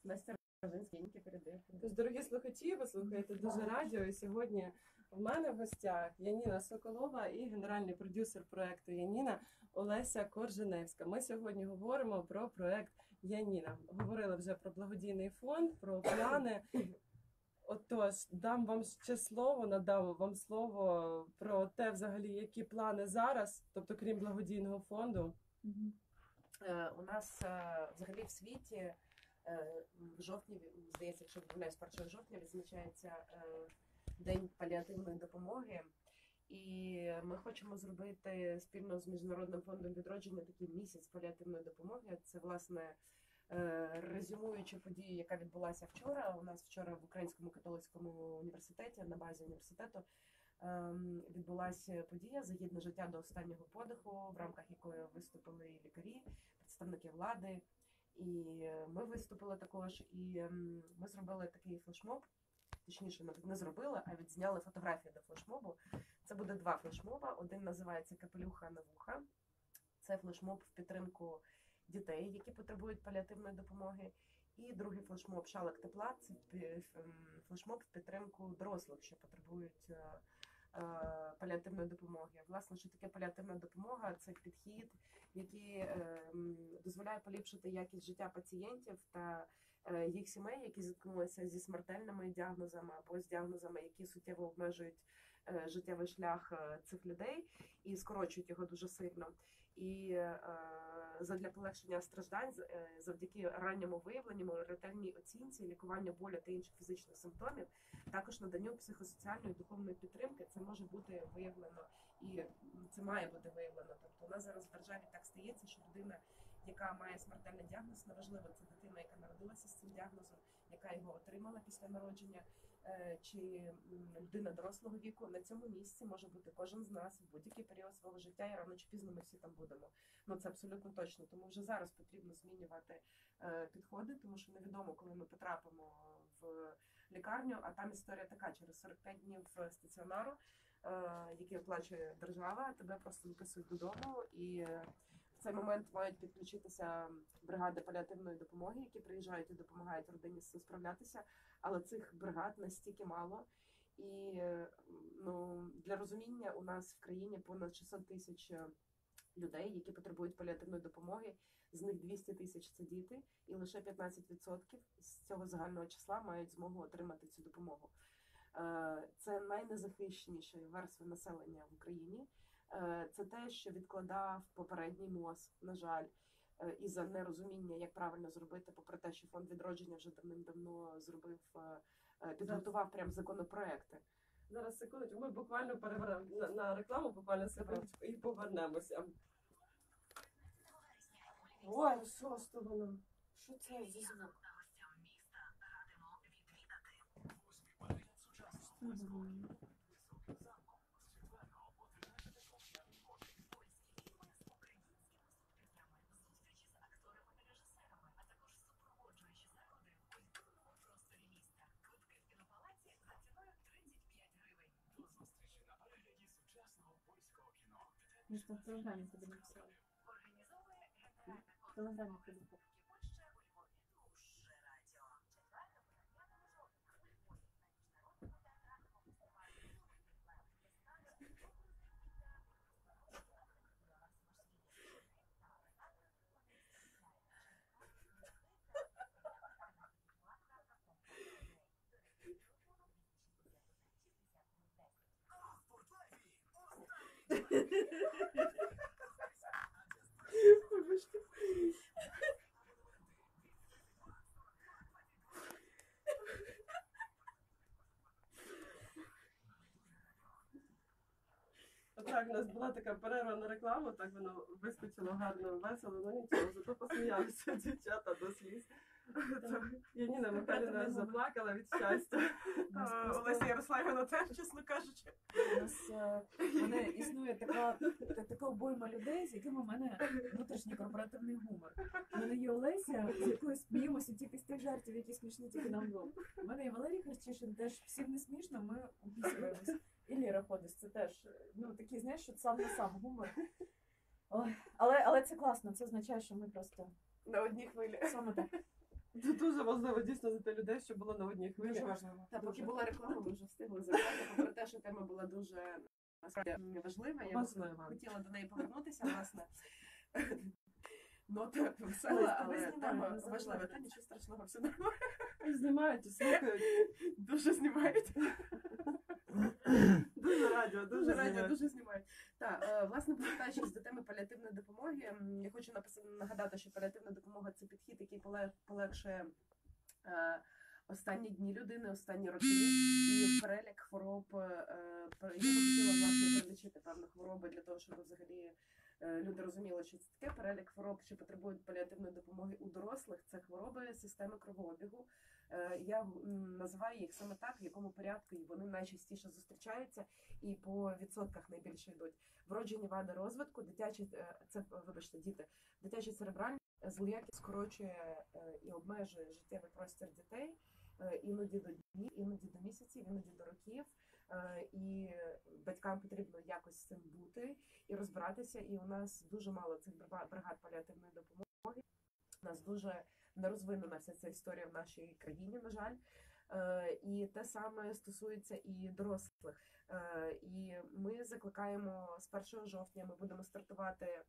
Настя Рожинська, Яніки передає. Тож, дорогі слухачі, ви слухаєте «Дуже радіо», і сьогодні в мене в гостях Яніна Соколова і генеральний продюсер проекту «Яніна» Олеся Корженевська. Ми сьогодні говоримо про проект «Яніна». Говорили вже про благодійний фонд, про плани. Отож, дам вам ще слово, надам вам слово про те, взагалі, які плани зараз, тобто крім благодійного фонду. У нас взагалі в світі в жовтні, здається, якщо помиляюсь, 1 жовтня відзначається День паліативної допомоги. І ми хочемо зробити спільно з Міжнародним фондом відродження такий місяць паліативної допомоги. Це, власне, резюмуючи подію, яка відбулася вчора. У нас вчора в Українському католицькому університеті, на базі університету, відбулася подія «За гідне життя до останнього подиху», в рамках якої виступили і лікарі, представники влади. І ми виступили також, і ми зробили такий флешмоб, точніше, не зробили, а відзняли фотографії до флешмобу. Це буде 2 флешмоба. Один називається «Капелюха на вуха». Це флешмоб в підтримку дітей, які потребують паліативної допомоги. І другий флешмоб «Шалик тепла» – це флешмоб в підтримку дорослих, що потребують паліативної допомоги. Власне, що таке паліативна допомога? Це підхід, який дозволяє поліпшити якість життя пацієнтів та їх сімей, які зіткнулися зі смертельними діагнозами або з діагнозами, які суттєво обмежують життєвий шлях цих людей і скорочують його дуже сильно. І задля полегшення страждань, завдяки ранньому виявленню, ретельній оцінці, лікуванню болю та інших фізичних симптомів, також наданню психосоціальної і духовної підтримки, це може бути виявлено і це має бути виявлено. Тобто у нас зараз в державі так стається, що людина, яка має смертельний діагноз, неважливо, це дитина, яка народилася з цим діагнозом, яка його отримала після народження, чи людина дорослого віку, на цьому місці може бути кожен з нас в будь-який період свого життя, і рано чи пізно ми всі там будемо. Ну це абсолютно точно. Тому вже зараз потрібно змінювати підходи, тому що невідомо, коли ми потрапимо в лікарню, а там історія така: через 45 днів стаціонару, який оплачує держава, тебе просто виписують додому, і в цей момент мають підключитися бригади паліативної допомоги, які приїжджають і допомагають родині з цим справлятися, але цих бригад настільки мало. І для розуміння, у нас в країні понад 600 тисяч людей, які потребують паліативної допомоги, з них 200 тисяч – це діти, і лише 15% з цього загального числа мають змогу отримати цю допомогу. Це найнезахищеніші верстви населення в Україні. Це те, що відкладав попередній МОЗ, на жаль, із-за нерозуміння, як правильно зробити, попри те, що фонд відродження вже давним-давно підготував прям законопроекти. Зараз, секундочку, ми буквально перевернемо на рекламу, буквально секундочку, і повернемося. Ой, що з того? Що це за звук? Ми ж там в телеграмі тобі написали. В телеграмі тобі. Так, у нас була така перерва на рекламу, так воно вискочило гарно, весело, ну нічого, зато посміялися дівчата до сліз. Яніна Михайлівна аж заплакала від щастя. Олеся Ярославівна теж, чесно кажучи. У нас існує така обойма людей, з якими в мене внутрішній корпоративний гумор. У мене є Олеся, з якою сміємося тільки з тих жартів, які смішні тільки нам двом. У мене є Валерій Харчишин, теж всім не смішно, ми обісуємось. І Ліра Ходиш, це теж, такий, знаєш, що сам на сам гумор. Ой, але це класно, це означає, що ми просто На одній хвилі. саме так. Це дуже важливо дійсно за те людей, щоб було на одній Дуже хвилі. важливо. Та, поки Дуже. була реклама, ми вже встигли запитати, попри те, що тема була дуже насправді важлива. Я Важлива. хотіла до неї повернутися, власне. Нота весела, але знімаємо, тема не важлива. забувайте. Та нічого страшного, все нормально. Знімають і слухають. Дуже знімають. Дуже радіо, Дуже радіо, знімають. дуже знімають. Так, власне, повертаючись до теми паліативної допомоги, я хочу нагадати, що паліативна допомога це підхід, який полегшує останні дні людини, останні роки, і в перелік хвороб. Я би хотіла, власне, перелічити певні хвороби для того, щоб взагалі люди розуміли, що це таке. Перелік хвороб, що потребують паліативної допомоги у дорослих, це хвороби системи кровообігу. Я називаю їх саме так, в якому порядку і вони найчастіше зустрічаються і по відсотках найбільше йдуть. Вроджені вади розвитку, дитячі церебральні злоякість скорочує і обмежує життєвий простір дітей, іноді до днів, іноді до місяців, іноді до років. І батькам потрібно якось з цим бути і розбиратися. І у нас дуже мало цих бригад паліативної допомоги. У нас дуже нерозвинена вся ця історія в нашій країні, на жаль. І те саме стосується і дорослих. І ми закликаємо з 1 жовтня, ми будемо стартувати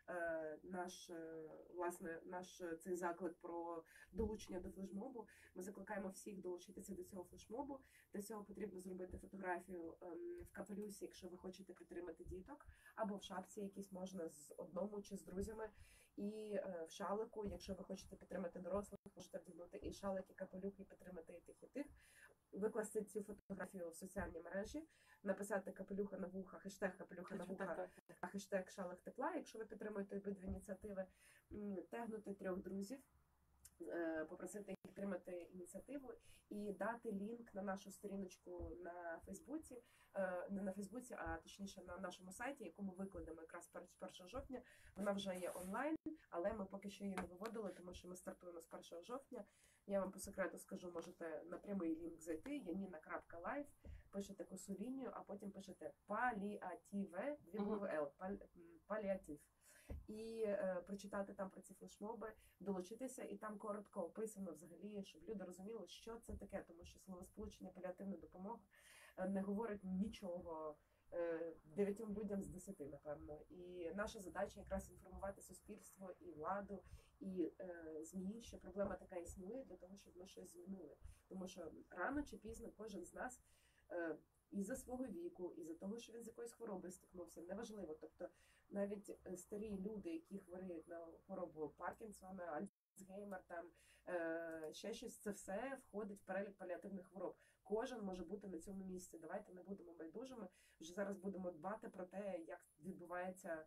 наш цей заклик про долучення до флешмобу. Ми закликаємо всіх долучитися до цього флешмобу. Для цього потрібно зробити фотографію в капелюсі, якщо ви хочете підтримати діток, або в шапці якісь можна з одному чи з друзями. І в шалику, якщо ви хочете підтримати дорослих, можете вдягнути і шалик, і капелюх, і підтримати і тих, і тих. Викласти цю фотографію в соціальні мережі, написати капелюха на вуха, хештег капелюха на вуха, хештег шалик тепла, якщо ви підтримуєте обидві ініціативи, тегнути 3 друзів, попросити їх підтримати ініціативу і дати лінк на нашу сторіночку на Фейсбуці, не на Фейсбуці, а точніше на нашому сайті, яку ми викладемо якраз 1 жовтня. Вона вже є онлайн, але ми поки що її не виводили, тому що ми стартуємо з 1 жовтня. Я вам по секрету скажу, можете на прямий лінк зайти, janina.live, пишете косу лінію, а потім пишете паліативе, паліатив. І прочитати там про ці флешмоби, долучитися, і там коротко описано взагалі, щоб люди розуміли, що це таке, тому що словосполучення паліативна допомога не говорить нічого 9 людям з 10, напевно. І наша задача якраз інформувати суспільство і владу, і ЗМІ, що проблема така існує, для того, щоб ми щось змінили. Тому що рано чи пізно кожен з нас із-за свого віку, із-за того, що він з якоюсь хворобою стикнувся, неважливо. Тобто навіть старі люди, які хворіють на хворобу Паркінсона, Альцгеймер, там ще щось, це все входить в перелік паліативних хвороб. Кожен може бути на цьому місці. Давайте не будемо байдужими. Вже зараз будемо дбати про те, як відбувається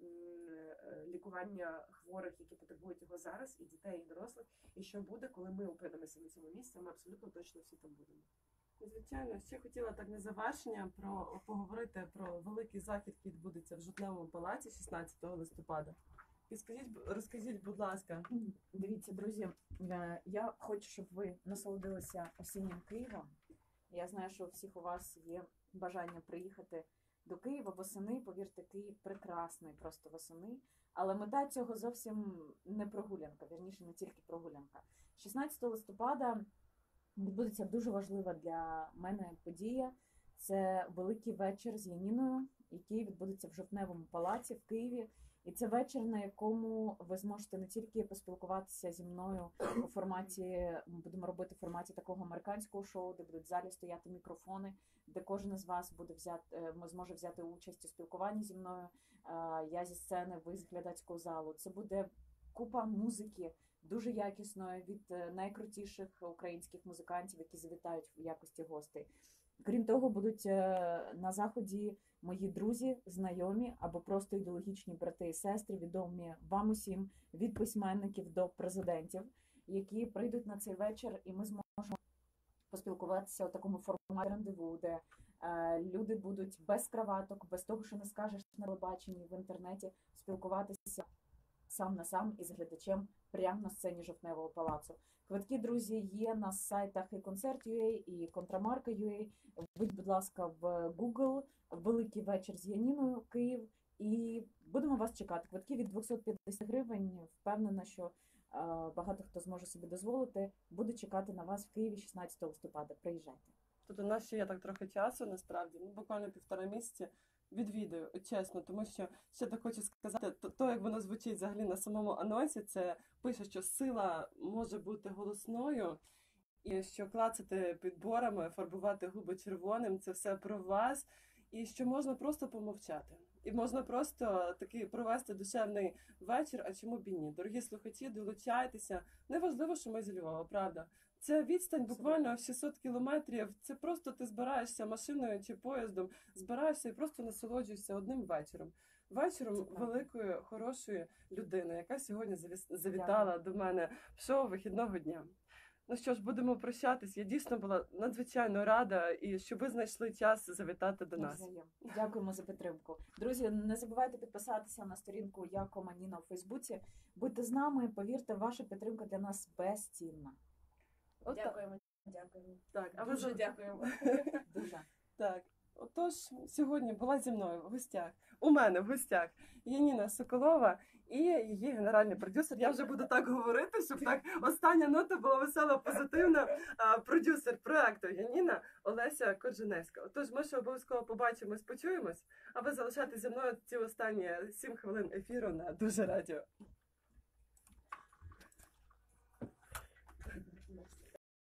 лікування хворих, які потребують його зараз, і дітей, і дорослих. І що буде, коли ми опинимося на цьому місці, ми абсолютно точно всі там будемо. Звичайно, ще хотіла так на завершення поговорити про великий захід, який відбудеться в Жовтневому палаці 16 листопада. І розкажіть, будь ласка. Дивіться, друзі, я хочу, щоб ви насолодилися осіннім Києвом. Я знаю, що у всіх у вас є бажання приїхати до Києва восени. Повірте, Київ прекрасний просто восени. Але мета цього зовсім не прогулянка, вірніше, не тільки прогулянка. 16 листопада відбудеться дуже важлива для мене подія. Це великий вечір з Яніною, який відбудеться в Жовтневому палаці в Києві. І це вечір, на якому ви зможете не тільки поспілкуватися зі мною у форматі, ми будемо робити в форматі такого американського шоу, де будуть в залі стояти мікрофони, де кожен із вас зможе взяти участь у спілкуванні зі мною. Я зі сцени, ви з глядацького залу. Це буде купа музики, дуже якісної, від найкрутіших українських музикантів, які завітають в якості гостей. Крім того, будуть на заході мої друзі, знайомі або просто ідеологічні брати і сестри, відомі вам усім, від письменників до президентів, які прийдуть на цей вечір, і ми зможемо поспілкуватися у такому форматі рандеву, де люди будуть без краваток, без того, що не скажеш на телебаченні, в інтернеті, спілкуватися сам на сам із глядачем прямо на сцені Жовтневого палацу. Квитки, друзі, є на сайтах і Концерт.ua, і Контрамарка.ua. Введіть, будь ласка, в Google «Великий вечір з Яніною. Київ» і будемо вас чекати. Квитки від 250 гривень. Впевнена, що багато хто зможе собі дозволити. Буду чекати на вас в Києві 16 листопада. Приїжджайте. Тут у нас ще є так трохи часу, насправді, буквально 1,5 місяці відвідую, от чесно, тому що ще так хочу сказати, то як воно звучить взагалі на самому анонсі, це пише, що сила може бути голосною, і що клацати підборами, фарбувати губи червоним, це все про вас, і що можна просто помовчати. І можна просто такий провести душевний вечір, а чому б і ні? Дорогі слухачі, долучайтеся. Неважливо, що ми зі Львова, правда. Це відстань буквально в 600 кілометрів. Це просто ти збираєшся машиною чи поїздом, збираєшся і просто насолоджуєшся одним вечором. Вечором великої, хорошої людини, яка сьогодні завітала до мене в шоу вихідного дня. Ну що ж, будемо прощатись. Я дійсно була надзвичайно рада, і що ви знайшли час завітати до нас. Дякуємо за підтримку. Друзі, не забувайте підписатися на сторінку Я Кома Ніна у Фейсбуці. Будьте з нами, повірте, ваша підтримка для нас безцінна. Дякуємо. Дякуємо. Так, а ви Дуже дякуємо. Дуже. Так, отож, сьогодні була зі мною в гостях, у мене в гостях Яніна Соколова і її генеральний продюсер. Я вже буду так говорити, щоб так остання нота була весела, позитивна. Продюсер проекту Яніна Олеся Корженевська. Отож, ми ще обов'язково побачимось, почуємось, а ви залишайтеся зі мною ці останні 7 хвилин ефіру на Дуже Радіо.